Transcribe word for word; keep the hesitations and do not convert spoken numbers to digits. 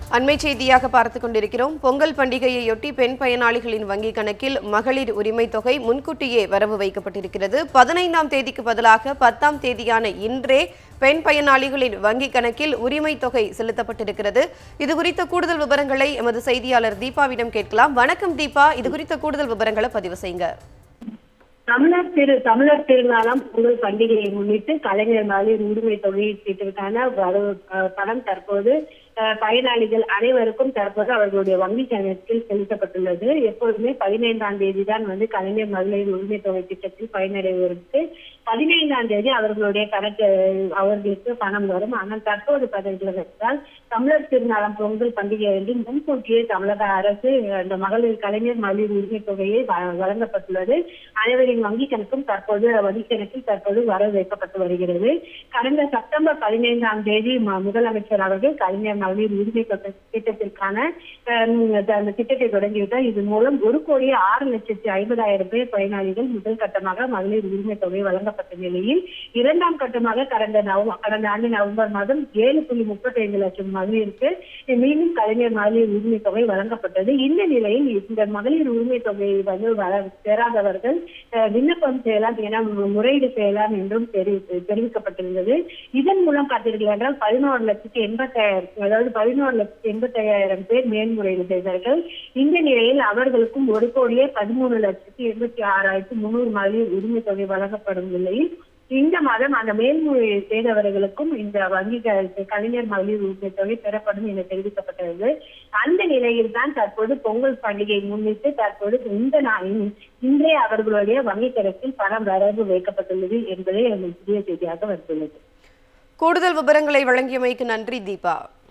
அண்மை செய்தியாக பார்த்துக் கொண்டிருக்கிறோம். பொங்கல் பண்டிகையையொட்டி பெண் பயனாளிகளின் வங்கிக் கணக்கில் மகளிர் உரிமை தொகை முன்கூட்டியே வரவு வைக்கப்பட்டிருக்கிறது. பதினைந்தாம் தேதிக்கு பதிலாக பத்தாம் தேதியான இன்றே பெண் பயனாளிகளின் வங்கிக் கணக்கில் உரிமை தொகை செலுத்தப்பட்டிருக்கிறது. இதுகுறித்த கூடுதல் விவரங்களை எமது செய்தியாளர் தீபாவிடம் கேட்கலாம். வணக்கம் தீபா, இதுகுறித்த கூடுதல் விவரங்களை பதிவு செய்யுங்க. தமிழர் திரு தமிழர் திருநாளாம் பொங்கல் பண்டிகையை முன்னிட்டு கலைஞர் மகளிர் உரிமை தொகை திட்டத்திற்கான பணம் தற்போது பயனாளிகள் அனைவருக்கும் தற்போது அவர்களுடைய வங்கி கணக்கில் செலுத்தப்பட்டுள்ளது. எப்போதுமே பதினைந்தாம் தேதி தான் வந்து கலைஞர் மகளிர் உரிமை தொகை திட்டத்தில் பயனடைவதற்கு பதினைந்தாம் தேதி அவர்களுடைய கணக்கு அவர்களுக்கு பணம் வரும். ஆனால் தற்போது பதினெட்டால் தமிழர் திருநாளாம் பொங்கல் பண்டிகை என்று முன்கூட்டியே தமிழக அரசு அந்த மகளிர் கலைஞர் மகளிர் உரிமை தொகையை வழங்கப்பட்டுள்ளது. அனைவரின் வங்கி கணக்கும் தற்போது வங்கி கணக்கில் தற்போது வரவு வைக்கப்பட்டு வருகிறது. கடந்த செப்டம்பர் பதினைந்தாம் தேதி முதலமைச்சர் அவர்கள் கலைஞர் மகளிர் உரிமை தொகை திட்டத்திற்கான அந்த திட்டத்தை தொடங்கிவிட்டார். இதன் மூலம் ஒரு கோடி ஆறு லட்சத்தி ஐம்பதாயிரம் பேர் பயனாளிகள் முதல் கட்டமாக மகளிர் உரிமை தொகை வழங்கப்பட்ட நிலையில் இரண்டாம் கட்டமாக கடந்த நவம்பர் கடந்த ஆண்டு நவம்பர் மாதம் ஏழு புள்ளி முப்பத்தி ஐந்து லட்சம் மகளிருக்கு மீண்டும் கலைஞர் மகளிர் உரிமை தொகை வழங்கப்பட்டது. இந்த நிலையில் இந்த மகளிர் உரிமை தொகையை வந்து பெறாதவர்கள் விண்ணப்பம் செய்யலாம் என முறையீடு செய்யலாம் என்றும் தெரிவிக்கப்பட்டிருந்தது. இதன் மூலம் பார்த்தீர்கள் என்றால் பதினோரு லட்சத்தி எண்பத்தாயிரம் அதாவது பதினோரு லட்சத்தி எண்பத்தி ஐயாயிரம் பேர் மேல்முறையீடு செய்தார்கள். இந்த நிலையில் அவர்களுக்கும் ஒரு கோடியே பதிமூணு லட்சத்தி எண்பத்தி ஆறாயிரத்தி முன்னூறு மகளிர் உரிமை தொகை வழங்கப்படும் நிலையில் இந்த மாதம் அந்த மேல்முறையீடு செய்தவர்களுக்கும் இந்த வங்கி கலைஞர் மகளிர் உரிமை தொகை பெறப்படும் என தெரிவிக்கப்பட்டது. அந்த நிலையில் தான் தற்போது பொங்கல் பண்டிகையை முன்னிட்டு தற்போது இந்த நாளில் இன்றே அவர்களுடைய வங்கி கணக்கில் பணம் வரவு வைக்கப்பட்டுள்ளது என்பதே எங்கள் புதிய செய்தியாக வந்துள்ளது. கூடுதல் விவரங்களை வழங்கியமைக்கு நன்றி தீபா.